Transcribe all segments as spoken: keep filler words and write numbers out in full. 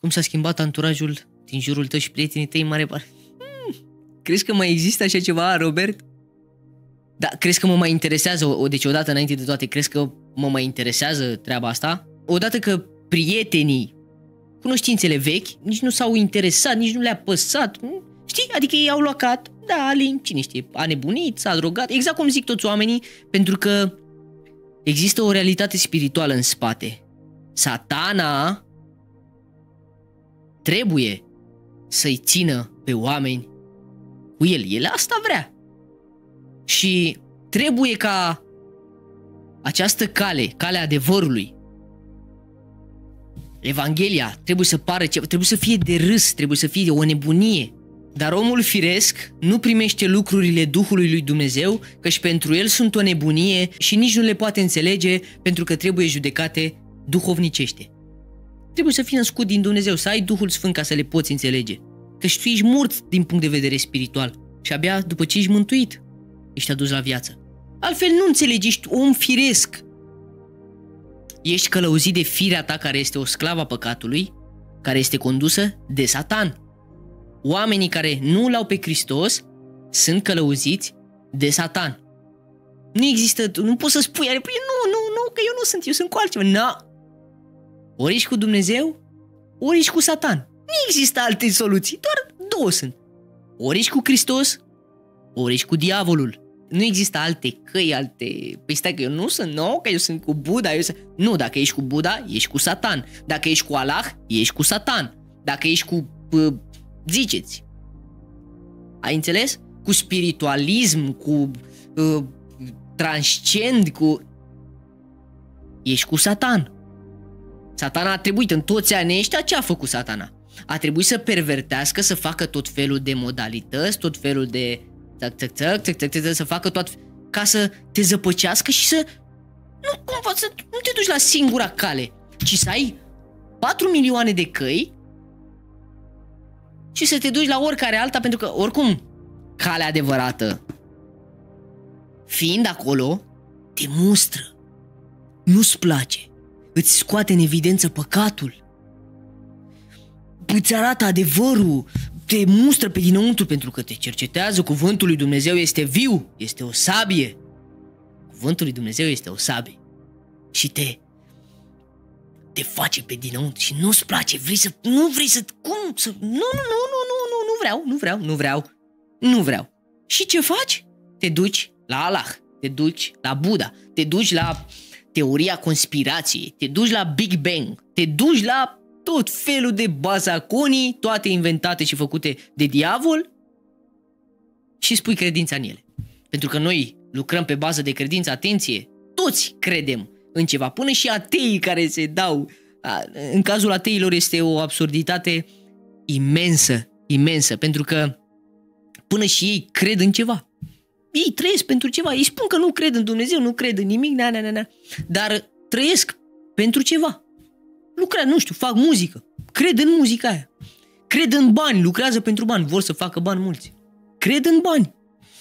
Cum s-a schimbat anturajul din jurul tău și prietenii tăi în mare parte? Hmm, crezi că mai există așa ceva, Robert? Da, crezi că mă mai interesează, o, deci odată înainte de toate, crezi că mă mai interesează treaba asta? Odată că prietenii, cunoștințele vechi, nici nu s-au interesat, nici nu le-a păsat, știi? Adică ei au luat, da, Alin, cine știe, a nebunit, s-a drogat, exact cum zic toți oamenii, pentru că există o realitate spirituală în spate. Satana trebuie să-i țină pe oameni cu el. El asta vrea. Și trebuie ca această cale, calea adevărului, Evanghelia, trebuie să pară ceva, trebuie să fie de râs, trebuie să fie o nebunie. Dar omul firesc nu primește lucrurile Duhului lui Dumnezeu, căci pentru el sunt o nebunie și nici nu le poate înțelege, pentru că trebuie judecate duhovnicește. Trebuie să fii născut din Dumnezeu, să ai Duhul Sfânt ca să le poți înțelege. Căci tu ești mort din punct de vedere spiritual și abia după ce ești mântuit, ești adus la viață. Altfel nu înțelegi, ești om firesc. Ești călăuzit de firea ta care este o sclavă a păcatului, care este condusă de Satan. Oamenii care nu l-au pe Hristos sunt călăuziți de Satan. Nu există, nu poți să spui, păi nu, nu, nu, că eu nu sunt, eu sunt cu altceva. Na. Ori ești cu Dumnezeu, ori ești cu Satan. Nu există alte soluții, doar două sunt. Ori ești cu Hristos, ori ești cu diavolul. Nu există alte căi, alte... Păi stai că eu nu sunt, nu, că eu sunt cu Buddha, eu sunt... Nu, dacă ești cu Buddha, ești cu Satan. Dacă ești cu Allah, ești cu Satan. Dacă ești cu... Pă, ziceți. Ai înțeles? Cu spiritualism, cu uh, transcend, cu... Ești cu Satan. Satana a trebuit în toți anii ăștia, ce a făcut Satana? A trebuit să pervertească, să facă tot felul de modalități, tot felul de... Tac, tac, tac, tac, tac, tac, să facă tot... ca să te zăpăcească și să... Nu, cumva, să nu te duci la singura cale, ci să ai patru milioane de căi și să te duci la oricare alta, pentru că, oricum, calea adevărată, fiind acolo, te mustră. Nu-ți place. Îți scoate în evidență păcatul. Îți arată adevărul. Te mustră pe dinăuntru pentru că te cercetează. Cuvântul lui Dumnezeu este viu. Este o sabie. Cuvântul lui Dumnezeu este o sabie. Și te te face pe dinăuntru și nu-ți place. Vrei să... Nu vrei să... Cum? Să, nu, nu, nu, nu, nu, nu, nu vreau, nu vreau, nu vreau. Nu vreau. Și ce faci? Te duci la Allah. Te duci la Buddha. Te duci la teoria conspirației. Te duci la Big Bang. Te duci la tot felul de bazaconii, toate inventate și făcute de diavol, și spui credința în ele. Pentru că noi lucrăm pe bază de credință, atenție, toți credem în ceva, până și ateii care se dau. În cazul ateilor este o absurditate imensă, imensă, pentru că până și ei cred în ceva. Ei trăiesc pentru ceva, ei spun că nu cred în Dumnezeu, nu cred în nimic, na, na, na, na. Dar trăiesc pentru ceva. Lucrează, nu știu, fac muzică, cred în muzica aia. Cred în bani, lucrează pentru bani, vor să facă bani mulți. Cred în bani.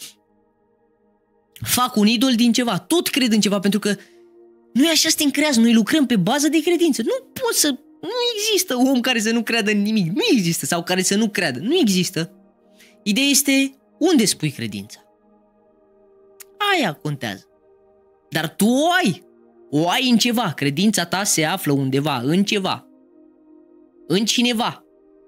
Fac un idol din ceva, tot cred în ceva, pentru că noi așa suntem creați, noi lucrăm pe bază de credință. Nu poți să... Nu există om care să nu creadă în nimic, nu există, sau care să nu creadă, nu există. Ideea este unde spui credința. Aia contează. Dar tu o ai. O ai în ceva. Credința ta se află undeva, în ceva. În cineva.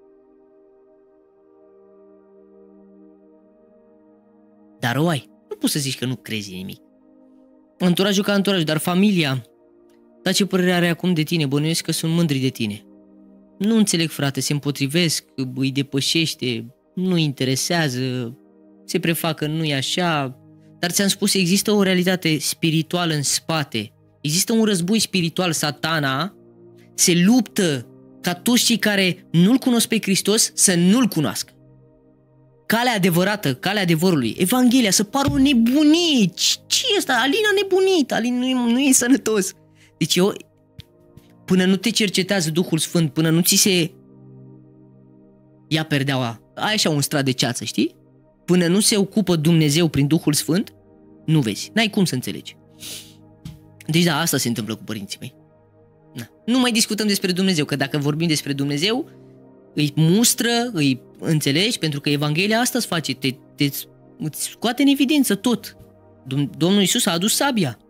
Dar o ai. Nu poți să zici că nu crezi în nimic. Anturajul ca anturaj, dar familia... Dar ce părere are acum de tine? Bănuiesc că sunt mândri de tine. Nu înțeleg, frate, se împotrivesc, îi depășește, nu interesează, se prefac că nu e așa... Dar ți-am spus, există o realitate spirituală în spate. Există un război spiritual. Satana se luptă ca toți cei care nu-L cunosc pe Hristos să nu-L cunoască. Calea adevărată, calea adevărului, Evanghelia, să pară o nebunie. Ce e asta? Alin a nebunit, Alin nu e, nu e sănătos. Deci eu, până nu te cercetează Duhul Sfânt, până nu ți se ia perdeaua, ai așa un strat de ceață, știi? Până nu se ocupă Dumnezeu prin Duhul Sfânt, nu vezi, n-ai cum să înțelegi. Deci da, asta se întâmplă cu părinții mei. Na. Nu mai discutăm despre Dumnezeu, că dacă vorbim despre Dumnezeu, îi mustră, îi înțelegi, pentru că Evanghelia asta îți face, te, te, îți scoate în evidență tot. Domnul Iisus a adus sabia.